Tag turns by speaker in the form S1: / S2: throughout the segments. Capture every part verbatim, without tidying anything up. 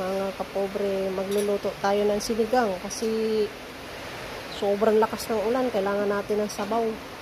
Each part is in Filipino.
S1: mga kapobre, magluluto tayo ng sinigang kasi sobrang lakas ng ulan, kailangan natin ng sabaw.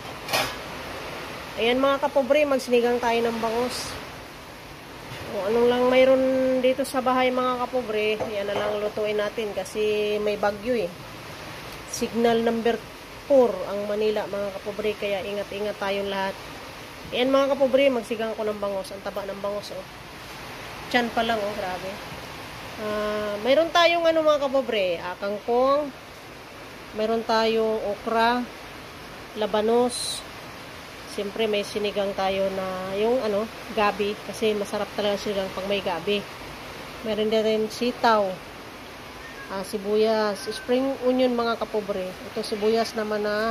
S1: Ayan mga kapobre, magsinigang tayo ng bangus. O anong lang mayroon dito sa bahay mga kapobre, yan na lang lutuin natin kasi may bagyo eh. Signal number four ang Manila mga kapobre, kaya ingat-ingat tayong lahat. Ayan mga kapobre, magsigang ko ng bangus. Ang taba ng bangus oh. Tiyan pa lang oh, grabe. Uh, mayroon tayong ano mga kapobre, ah, kangkong. Mayroon tayong okra, labanos. Siyempre may sinigang tayo na yung ano, gabi. Kasi masarap talaga sinigang pag may gabi. Meron din rin sitaw. Ah, sibuyas. Spring onion mga kapobre. Ito sibuyas naman na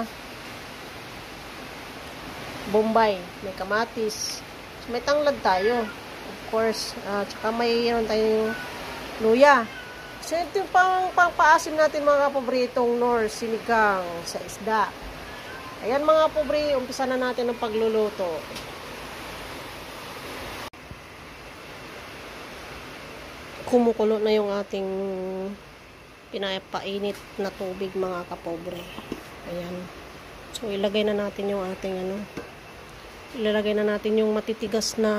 S1: Bombay. May kamatis. May tanglad tayo. Of course. Uh, tsaka mayroon tayong luya. So ito yung pang, pang paasim natin mga kapobre. Itong nor sinigang sa isda. Ayan mga kapobre. Umpisa na natin ang pagluluto. Kumukulo na yung ating pinapainit na tubig mga kapobre. Ayan. So ilagay na natin yung ating ano. Ilalagay na natin yung matitigas na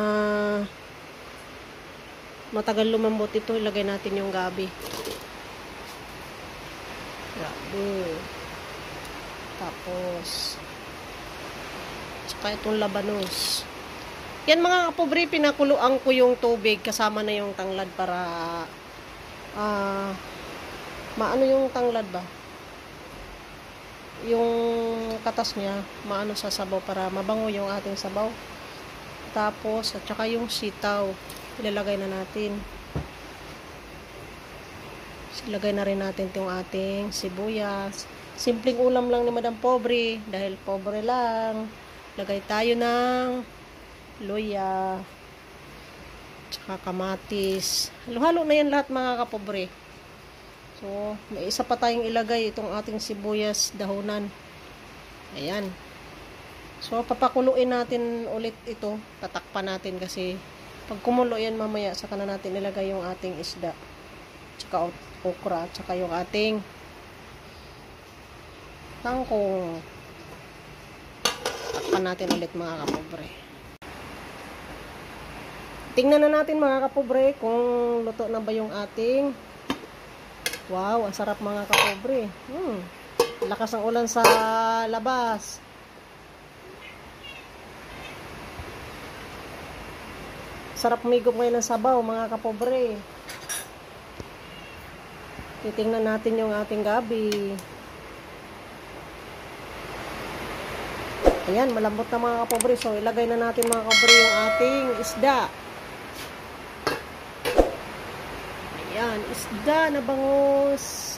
S1: matagal lumambot ito. Ilagay natin yung gabi. Gabi. Tapos saka itong labanos. Yan mga kapobre, pinakuluan ko yung tubig kasama na yung tanglad para ah uh, maano yung tanglad ba? Yung katas niya, maano sa sabaw para mabango yung ating sabaw. Tapos, at saka yung sitaw, ilalagay na natin. Ilagay na rin natin yung ating sibuyas. Simpleng ulam lang ni Madam Pobre, dahil pobre lang. Lagay tayo ng luya, tsaka kamatis. Halo-halo na yan lahat mga kapobre. So, may isa pa tayong ilagay itong ating sibuyas dahunan. Ayan. So, papakuluin natin ulit ito. Tatakpan natin kasi pag kumulo yan mamaya, saka na natin ilagay yung ating isda. Tsaka okra, tsaka yung ating kangkong. Takpan natin ulit mga kapobre. Tingnan na natin mga kapobre kung luto na ba yung ating. Wow, ang sarap mga kapobre. Hmm. Lakas ng ulan sa labas. Sarap umigop ngayon ng sabaw mga kapobre. Titingnan natin yung ating gabi. Ayan, malambot na mga kapobre. So, ilagay na natin mga kapobre yung ating isda. Ayan, isda na bangus.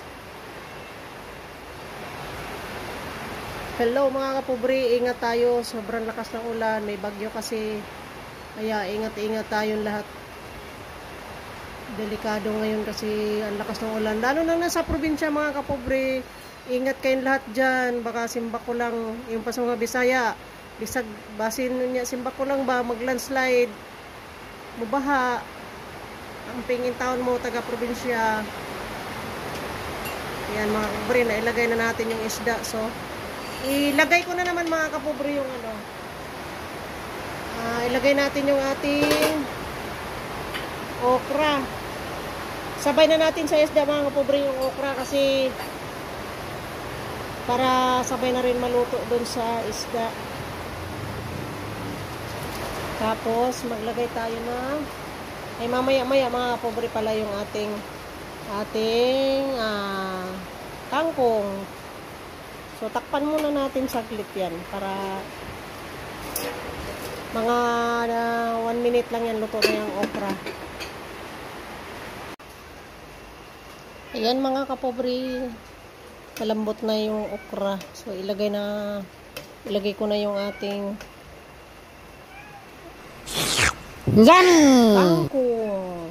S1: Hello mga kapobre, ingat tayo. Sobrang lakas ng ulan, may bagyo kasi. Kaya ingat-ingat tayong lahat. Delikado ngayon kasi ang lakas ng ulan. Lalo na nasa probinsya mga kapobre. Ingat kayong lahat dyan. Baka simba ko lang, yung pa sa mga Bisaya. Bisag, basin niya, simba ko lang ba, mag-landslide. Mubaha. Ang pingin taon mo, taga-probinsya. Ayan mga kapobre, na ilagay na natin yung isda. So, ilagay ko na naman mga kapobre yung ano. Uh, ilagay natin yung ating okra. Sabay na natin sa isda mga kapobre yung okra kasi para sabay na rin maluto doon sa isda. Tapos, maglagay tayo na ay mamaya-maya mga pobre pala yung ating ating uh, kangkong. So takpan muna natin saglit yan para mga uh, one minute lang yan luto na yung okra. Ayan mga kapobre, malambot na yung okra. So ilagay na ilagay ko na yung ating yummy! Kangkong.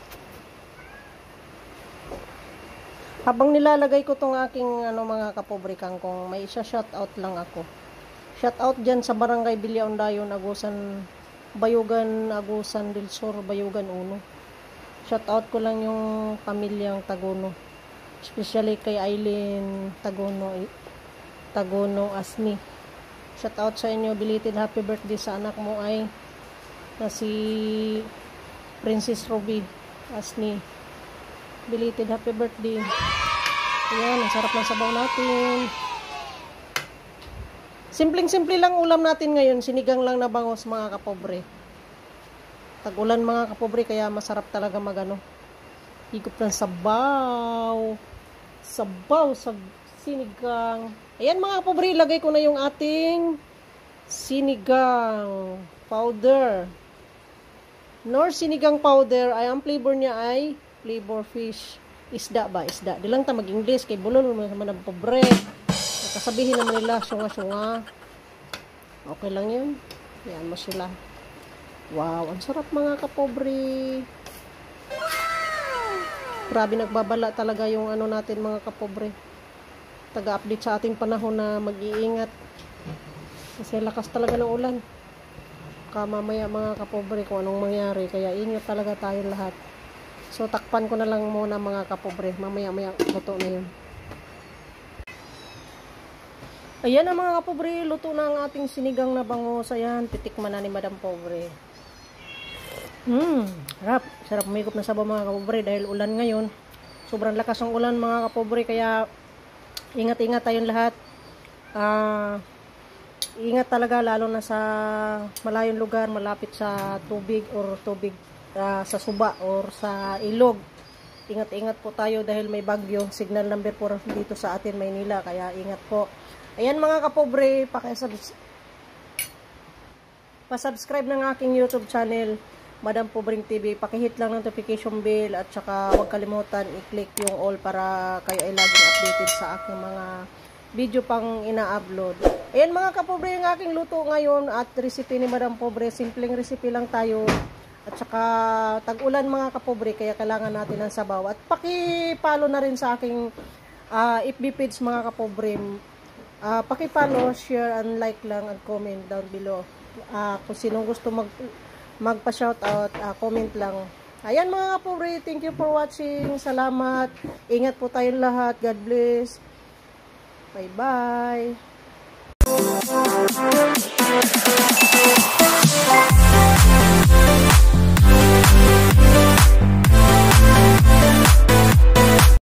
S1: Habang nilalagay ko tong aking ano mga kapobre kangkong, may isa shout out lang ako. Shout out dyan sa Barangay Bilyaon Dayon, Agusan, Bayugan, Agusan del Sur, Bayugan uno. Shout out ko lang yung pamilyang Tagono. Especially kay Aileen Tagono, Tagono Asni. Shout out sa inyo. Belated happy birthday sa anak mo ay na si Princess Ruby Asni. Belated happy birthday. Ayan, ang sarap ng sabaw natin. Simpleng-simple lang ulam natin ngayon. Sinigang lang na bangos mga kapobre. Tag-ulan mga kapobre, kaya masarap talaga magano. Higop ng sabaw. Sabaw sa sinigang. Ayan mga kapobre, ilagay ko na yung ating sinigang powder. Nor sinigang powder, ay ang flavor niya ay flavor fish. Isda ba? Isda. Di lang ta mag-English, kay bulol mo naman ang pobre. Kasabihin naman nila, syunga-syunga. Okay lang yun. Yan mo sila. Wow, ang sarap mga kapobre. Grabe, nagbabala talaga yung ano natin mga kapobre. Taga-update sa ating panahon na mag-iingat. Kasi lakas talaga ng ulan. Kamamaya mga kapobre kung anong mangyari. Kaya ingat talaga tayo lahat. So takpan ko na lang muna mga kapobre. Mamaya-maya luto na yun. Ayan na mga kapobre, luto na ang ating sinigang na bangos. Ayan, titikman na ni Madam Pobre. Hmm, sarap. Sarap umikop na sabaw mga kapobre dahil ulan ngayon. Sobrang lakas ng ulan mga kapobre, kaya ingat-ingat tayong lahat. Ah, uh, ingat talaga lalo na sa malayong lugar, malapit sa tubig or tubig uh, sa suba or sa ilog. Ingat-ingat po tayo dahil may bagyo. Signal number four dito sa atin Maynila, kaya ingat po. Ayan mga kapobre, paki-subscribe pa-subscribe ng aking YouTube channel, Madam Pobring T V. Pakihit lang ng notification bell at saka huwag kalimutan i-click yung all para kayo ay laging updated sa aking mga video pang ina-upload. Ayan mga kapobre, yung aking luto ngayon at recipe ni Madam Pobre. Simpleng recipe lang tayo. At saka tag-ulan mga kapobre, kaya kailangan natin ng sabaw. At paki-follow na rin sa aking uh, F B page mga kapobre. Uh, paki-follow, share, and like lang and comment down below. Uh, kung sinong gusto mag magpa-shoutout, uh, comment lang. Ayan mga kapobre, thank you for watching. Salamat. Ingat po tayong lahat. God bless. Bye-bye.